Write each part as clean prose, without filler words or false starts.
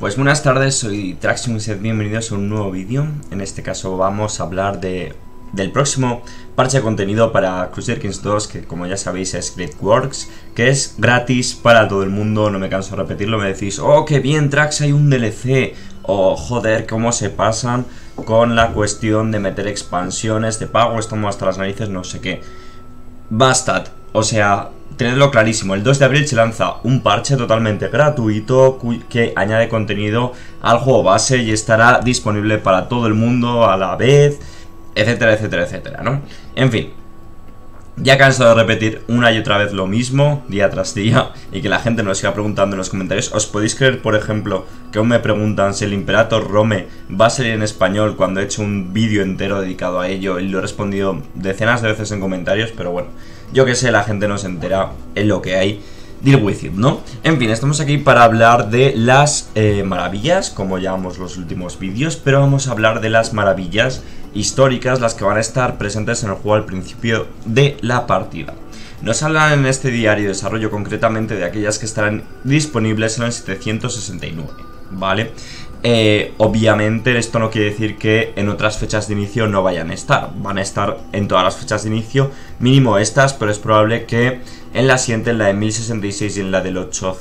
Pues buenas tardes, soy Traximus y bienvenidos a un nuevo vídeo. En este caso vamos a hablar del próximo parche de contenido para Crusader Kings 2, que como ya sabéis es Greatworks, que es gratis para todo el mundo. No me canso de repetirlo, me decís, oh qué bien Trax, hay un DLC, o joder, cómo se pasan con la cuestión de meter expansiones de pago, estamos hasta las narices, no sé qué. Bastad, o sea, tenedlo clarísimo, el 2 de abril se lanza un parche totalmente gratuito que añade contenido al juego base y estará disponible para todo el mundo a la vez, etcétera, etcétera, etcétera, ¿no? En fin, ya cansado de repetir una y otra vez lo mismo, día tras día, y que la gente nos siga preguntando en los comentarios. ¿Os podéis creer, por ejemplo, que aún me preguntan si el Imperator Rome va a salir en español cuando he hecho un vídeo entero dedicado a ello y lo he respondido decenas de veces en comentarios? Pero bueno, yo que sé, la gente no se entera en lo que hay. Deal with it, ¿no? En fin, estamos aquí para hablar de las maravillas, como llamamos los últimos vídeos, pero vamos a hablar de las maravillas históricas, las que van a estar presentes en el juego al principio de la partida. Nos hablan en este diario de desarrollo concretamente de aquellas que estarán disponibles en el 769, ¿vale? Obviamente esto no quiere decir que en otras fechas de inicio no vayan a estar. Van a estar en todas las fechas de inicio, mínimo estas, pero es probable que en la siguiente, en la de 1066 y en la del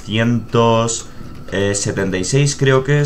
876 creo que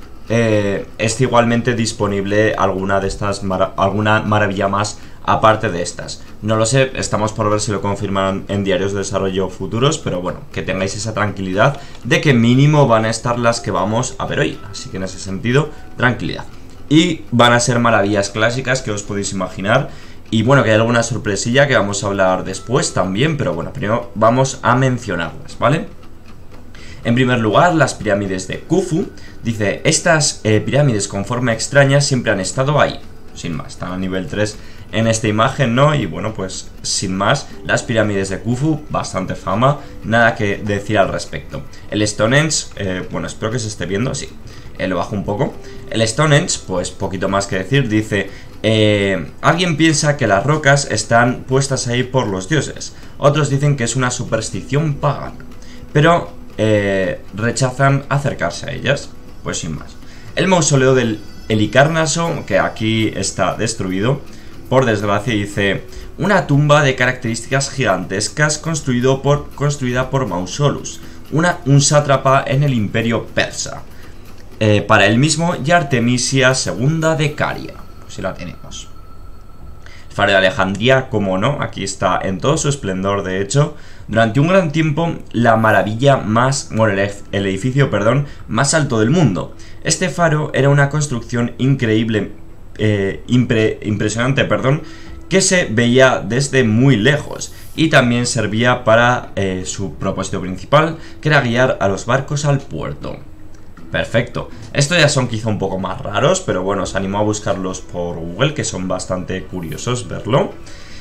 esté igualmente disponible alguna de estas, alguna maravilla más aparte de estas. No lo sé, estamos por ver si lo confirman en diarios de desarrollo futuros, pero bueno, que tengáis esa tranquilidad de que mínimo van a estar las que vamos a ver hoy. Así que en ese sentido, tranquilidad. Y van a ser maravillas clásicas que os podéis imaginar. Y bueno, que hay alguna sorpresilla que vamos a hablar después también, pero bueno, primero vamos a mencionarlas, ¿vale? En primer lugar, las pirámides de Khufu. Dice, estas pirámides con forma extraña siempre han estado ahí. Sin más, están a nivel 3 en esta imagen, ¿no? Y bueno, pues sin más, las pirámides de Khufu, bastante fama, nada que decir al respecto. El Stonehenge, bueno, espero que se esté viendo, sí, lo bajo un poco. El Stonehenge, pues poquito más que decir, dice, alguien piensa que las rocas están puestas ahí por los dioses, otros dicen que es una superstición pagana, pero rechazan acercarse a ellas, pues sin más. El mausoleo del Helicarnaso, que aquí está destruido, por desgracia, dice, una tumba de características gigantescas construida por Mausolus, un sátrapa en el imperio persa, para él mismo y Artemisia II de Caria. Pues sí la tenemos. El faro de Alejandría, como no, aquí está en todo su esplendor, de hecho. Durante un gran tiempo, la maravilla más, bueno, el edificio, perdón, más alto del mundo. Este faro era una construcción increíble, impresionante, perdón, que se veía desde muy lejos y también servía para su propósito principal, que era guiar a los barcos al puerto. Perfecto. Estos ya son quizá un poco más raros, pero bueno, os animo a buscarlos por Google, que son bastante curiosos verlo.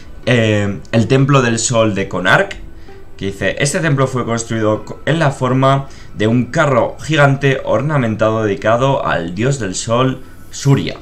El Templo del Sol de Konark, que dice, este templo fue construido en la forma de un carro gigante ornamentado dedicado al dios del sol Surya.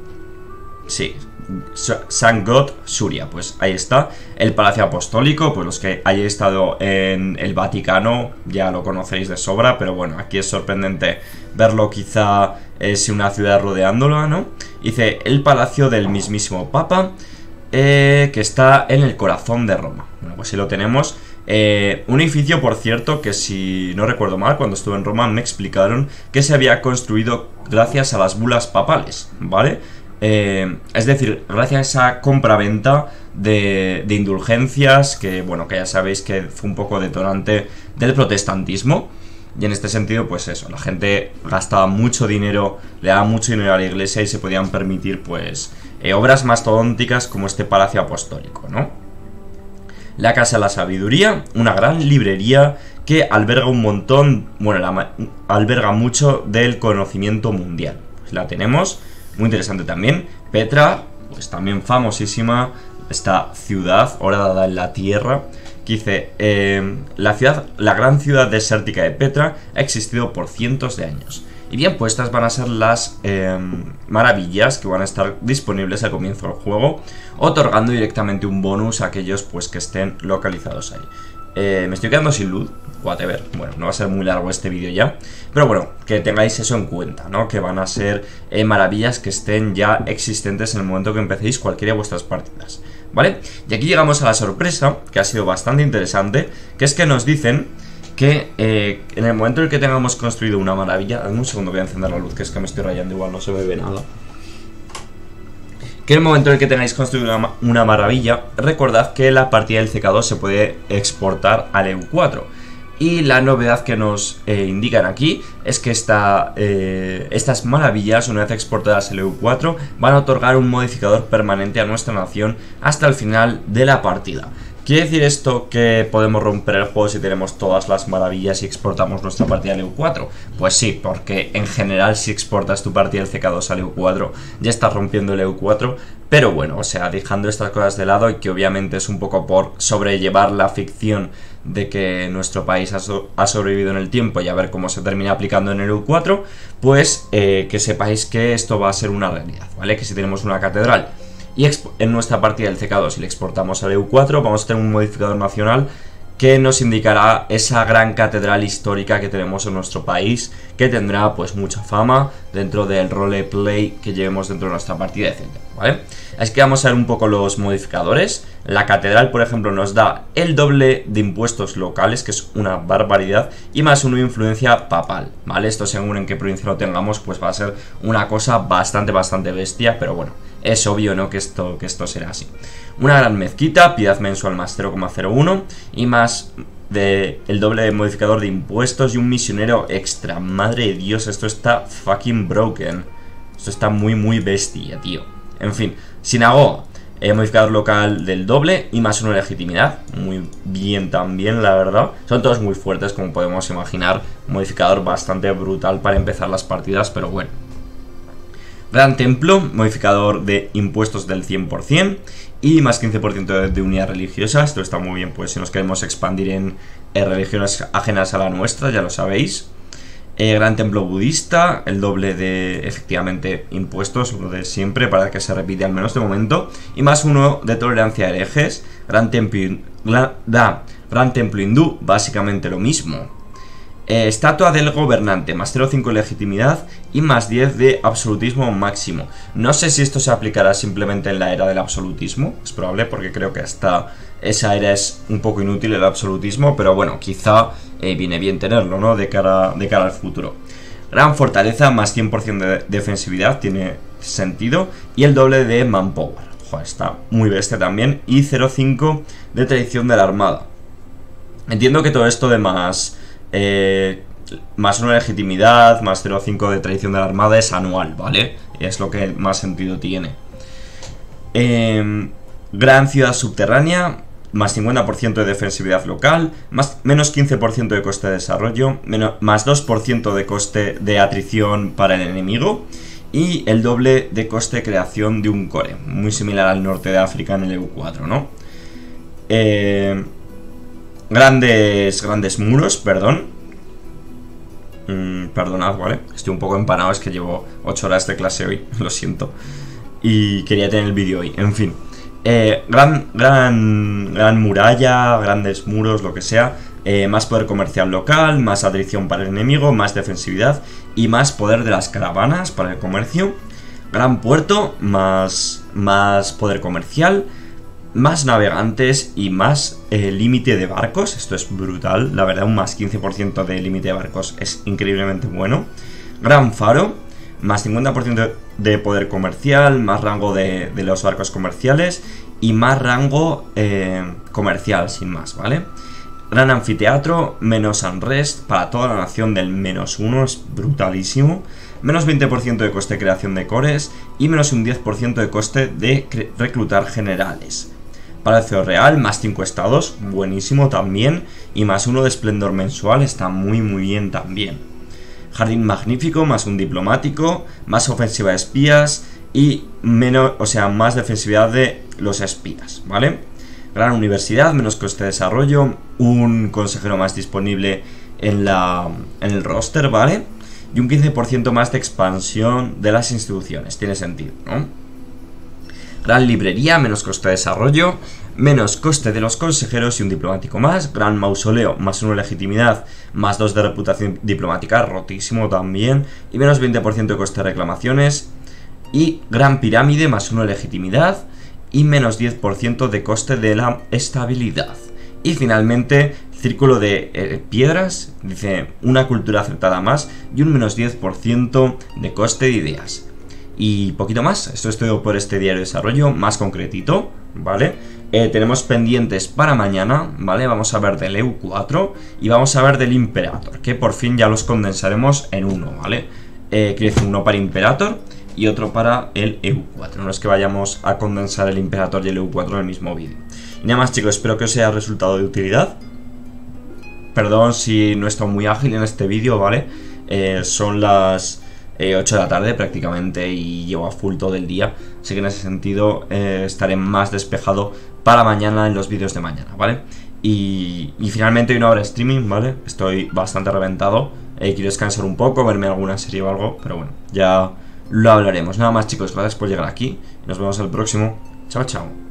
Sí, Sun God Surya, pues ahí está. El Palacio Apostólico, pues los que hayáis estado en el Vaticano ya lo conocéis de sobra, pero bueno, aquí es sorprendente verlo quizá sin una ciudad rodeándolo, ¿no? Dice, el Palacio del mismísimo Papa, que está en el corazón de Roma. Bueno, pues sí lo tenemos. Un edificio, por cierto, que si no recuerdo mal, cuando estuve en Roma me explicaron que se había construido gracias a las bulas papales, ¿vale? Es decir, gracias a esa compraventa de indulgencias, que bueno, que ya sabéis que fue un poco detonante del protestantismo. Y en este sentido, pues eso, la gente gastaba mucho dinero, le daba mucho dinero a la iglesia y se podían permitir, pues, obras mastodónticas como este Palacio Apostólico, ¿no? La Casa de la Sabiduría, una gran librería que alberga un montón, bueno, alberga mucho del conocimiento mundial. Pues la tenemos, muy interesante también. Petra, pues también famosísima, esta ciudad horadada en la tierra, que dice, la gran ciudad desértica de Petra ha existido por cientos de años. Y bien, pues estas van a ser las maravillas que van a estar disponibles al comienzo del juego, otorgando directamente un bonus a aquellos pues que estén localizados ahí. Me estoy quedando sin luz, whatever. Bueno, no va a ser muy largo este vídeo ya, pero bueno, que tengáis eso en cuenta, ¿no? Que van a ser maravillas que estén ya existentes en el momento que empecéis cualquiera de vuestras partidas, ¿vale? Y aquí llegamos a la sorpresa, que ha sido bastante interesante, que es que nos dicen que en el momento en el que tengamos construido una maravilla... Dame un segundo, voy a encender la luz, que es que me estoy rayando, igual no se me ve nada. Que en el momento en el que tengáis construido una maravilla, recordad que la partida del CK2 se puede exportar al EU4. Y la novedad que nos indican aquí es que estas maravillas, una vez exportadas al EU4, van a otorgar un modificador permanente a nuestra nación hasta el final de la partida. ¿Quiere decir esto que podemos romper el juego si tenemos todas las maravillas y exportamos nuestra partida al EU4? Pues sí, porque en general si exportas tu partida del CK2 al EU4 ya estás rompiendo el EU4, pero bueno, o sea, dejando estas cosas de lado y que obviamente es un poco por sobrellevar la ficción de que nuestro país ha sobrevivido en el tiempo y a ver cómo se termina aplicando en el EU4, pues que sepáis que esto va a ser una realidad, ¿vale? Que si tenemos una catedral y en nuestra partida del CK2 si le exportamos al EU4 vamos a tener un modificador nacional que nos indicará esa gran catedral histórica que tenemos en nuestro país, que tendrá pues mucha fama dentro del roleplay que llevemos dentro de nuestra partida, etc. ¿Vale? Así que vamos a ver un poco los modificadores. La catedral, por ejemplo, nos da el doble de impuestos locales, que es una barbaridad, y más una influencia papal, ¿vale? Esto según en qué provincia lo tengamos, pues va a ser una cosa bastante bestia, pero bueno, es obvio, ¿no? Que esto será así. Una gran mezquita, piedad mensual más 0,01 y más el doble de modificador de impuestos y un misionero extra. Madre de Dios, esto está fucking broken. Esto está muy bestia, tío. En fin, sinagoga, modificador local del doble y más una legitimidad. Muy bien también, la verdad. Son todos muy fuertes, como podemos imaginar. Modificador bastante brutal para empezar las partidas, pero bueno. Gran templo, modificador de impuestos del 100% y más 15% de unidad religiosa. Esto está muy bien, pues si nos queremos expandir en religiones ajenas a la nuestra, ya lo sabéis. Gran templo budista, el doble de, efectivamente, impuestos, lo de siempre, para que se repite al menos de momento. Y más uno de tolerancia a herejes. Gran templo hindú, básicamente lo mismo. Estatua del gobernante, más 0,5 legitimidad y más 10 de absolutismo máximo. No sé si esto se aplicará simplemente en la era del absolutismo, es probable porque creo que hasta esa era es un poco inútil el absolutismo, pero bueno, quizá viene bien tenerlo, ¿no? De cara al futuro. Gran fortaleza, más 100% de defensividad, tiene sentido, y el doble de manpower. Joder, está muy bestia también, y 0,5 de tradición de la armada. Entiendo que todo esto de más una legitimidad, más 0,5 de tradición de la armada es anual, ¿vale? Y es lo que más sentido tiene. Gran ciudad subterránea, más 50% de defensividad local, menos 15% de coste de desarrollo, más 2% de coste de atrición para el enemigo y el doble de coste de creación de un core, muy similar al norte de África en el EU4, ¿no? Grandes muros, perdón. Perdonad, ¿vale? Estoy un poco empanado, es que llevo 8 horas de clase hoy, lo siento. Y quería tener el vídeo hoy, en fin. Gran muralla, grandes muros, lo que sea. Más poder comercial local, más atrición para el enemigo, más defensividad y más poder de las caravanas para el comercio. Gran puerto, más poder comercial, más navegantes y más límite de barcos. Esto es brutal, la verdad, un más 15% de límite de barcos es increíblemente bueno. Gran faro, más 50% de poder comercial, más rango de los barcos comerciales y más rango comercial, sin más, ¿vale? Gran anfiteatro, menos unrest para toda la nación del -1, es brutalísimo. Menos 20% de coste de creación de cores y menos un 10% de coste de reclutar generales. Palacio Real, más 5 estados, buenísimo también. Y más 1 de esplendor mensual, está muy bien también. Jardín magnífico, más un diplomático, más ofensiva de espías y más defensividad de los espías, ¿vale? Gran universidad, menos coste de desarrollo, un consejero más disponible en el roster, ¿vale? Y un 15% más de expansión de las instituciones, tiene sentido, ¿no? Gran librería, menos coste de desarrollo, menos coste de los consejeros y un diplomático más. Gran mausoleo, más 1 de legitimidad, más 2 de reputación diplomática, rotísimo también. Y menos 20% de coste de reclamaciones. Y gran pirámide, más 1 de legitimidad y menos 10% de coste de la estabilidad. Y finalmente, círculo de piedras, dice una cultura aceptada más y un menos 10% de coste de ideas. Y poquito más, esto es todo por este diario de desarrollo, más concretito, ¿vale? Tenemos pendientes para mañana, ¿vale? Vamos a ver del EU4 y vamos a ver del Imperator, que por fin ya los condensaremos en uno, ¿vale? Quiero decir, uno para Imperator y otro para el EU4. No es que vayamos a condensar el Imperator y el EU4 en el mismo vídeo. Y nada más, chicos, espero que os haya resultado de utilidad. Perdón si no he estado muy ágil en este vídeo, ¿vale? Son las 8 de la tarde prácticamente y llevo a full todo el día. Así que en ese sentido estaré más despejado para mañana en los vídeos de mañana, ¿vale? Y finalmente hoy no habrá streaming, ¿vale? Estoy bastante reventado. Quiero descansar un poco, verme alguna serie o algo, pero bueno, ya lo hablaremos. Nada más, chicos, gracias por llegar aquí. Nos vemos el próximo. Chao, chao.